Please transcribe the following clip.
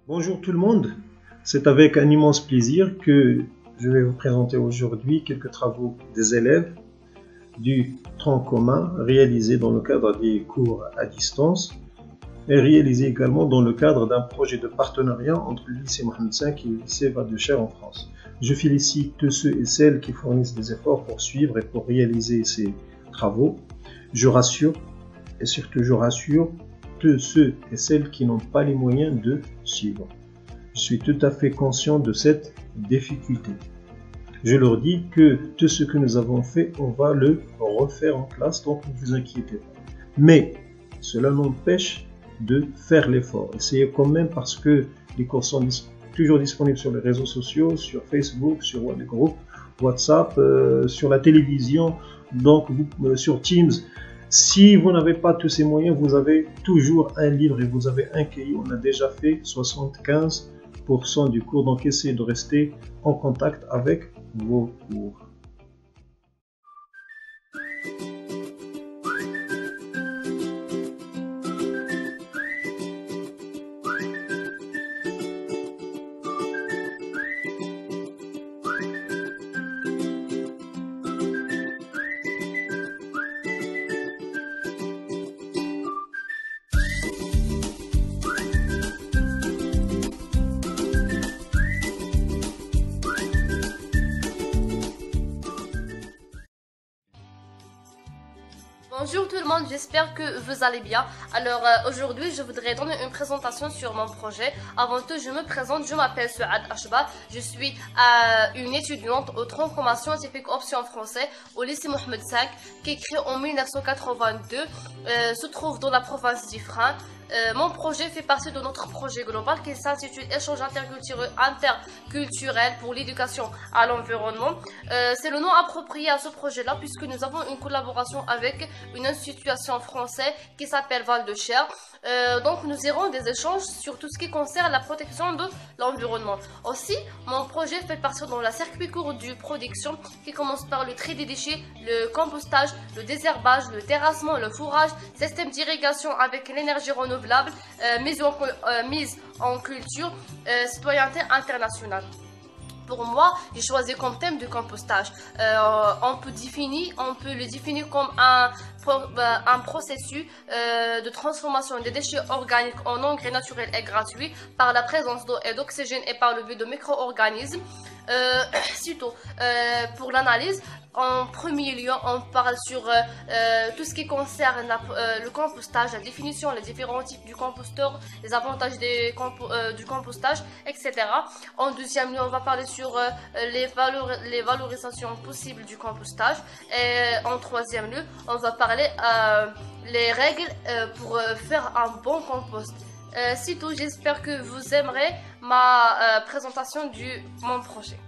Bonjour tout le monde, c'est avec un immense plaisir que je vais vous présenter aujourd'hui quelques travaux des élèves du tronc commun réalisés dans le cadre des cours à distance et réalisés également dans le cadre d'un projet de partenariat entre le lycée Mohamed V et le lycée Val de Cher en France. Je félicite tous ceux et celles qui fournissent des efforts pour suivre et pour réaliser ces travaux. Je rassure, et surtout je rassure, tous ceux et celles qui n'ont pas les moyens de suivre. Je suis tout à fait conscient de cette difficulté. Je leur dis que tout ce que nous avons fait, on va le refaire en classe, donc ne vous inquiétez pas. Mais cela n'empêche de faire l'effort. Essayez quand même parce que les cours sont toujours disponibles sur les réseaux sociaux, sur Facebook, sur les groupes WhatsApp, sur la télévision, donc sur Teams. Si vous n'avez pas tous ces moyens, vous avez toujours un livre et vous avez un cahier. On a déjà fait 75% du cours, donc essayez de rester en contact avec vos cours. Bonjour tout le monde, j'espère que vous allez bien. Alors aujourd'hui je voudrais donner une présentation sur mon projet. Avant tout je me présente, je m'appelle Souad Ashba. Je suis une étudiante au tronc commun scientifique option français au lycée Mohamed V qui est créé en 1982, se trouve dans la province d'Ifrane. Mon projet fait partie de notre projet global qui s'intitule Échange interculturel pour l'éducation à l'environnement. C'est le nom approprié à ce projet-là puisque nous avons une collaboration avec une institution française qui s'appelle Val de Cher. Donc nous aurons des échanges sur tout ce qui concerne la protection de l'environnement. Aussi, mon projet fait partie dans la circuit court de production qui commence par le tri des déchets, le compostage, le désherbage, le terrassement, le fourrage, système d'irrigation avec l'énergie renouvelable, mise en culture, citoyenneté internationale. Pour moi, j'ai choisi comme thème du compostage. On peut le définir comme un processus de transformation des déchets organiques en engrais naturels et gratuits par la présence d'eau et d'oxygène et par le biais de micro-organismes. Surtout pour l'analyse, en premier lieu, on parle sur tout ce qui concerne le compostage, la définition, les différents types du composteur, les avantages du compostage, etc. En deuxième lieu, on va parler sur les valorisations possibles du compostage. Et en troisième lieu, on va parler les règles pour faire un bon compost. C'est tout, j'espère que vous aimerez ma présentation de mon projet.